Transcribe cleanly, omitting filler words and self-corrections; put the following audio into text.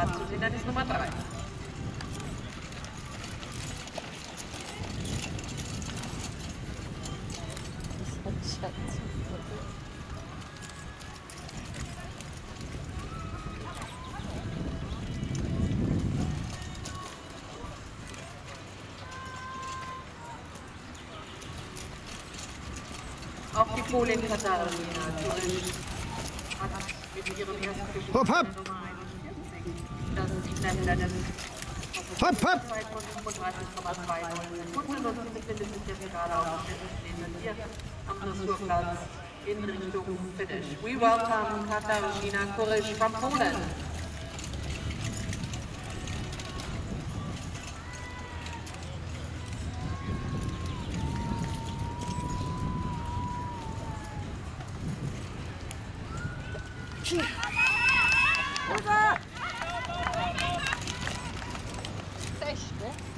Start zu sehen, dann ist Nummer 3. Auch die Polin Katharina hat mit ihrem ersten Gespiel Hopp, hopp! Nummer 41 das Schnellrennen. Hopp, hopp! 35,2 Sekunden und sie befindet sich jetzt gerade auf dem stehenden hier am Dressurplatz in Richtung Finish. We welcome Katarzyna Kurysz from Poland. Echt, ne?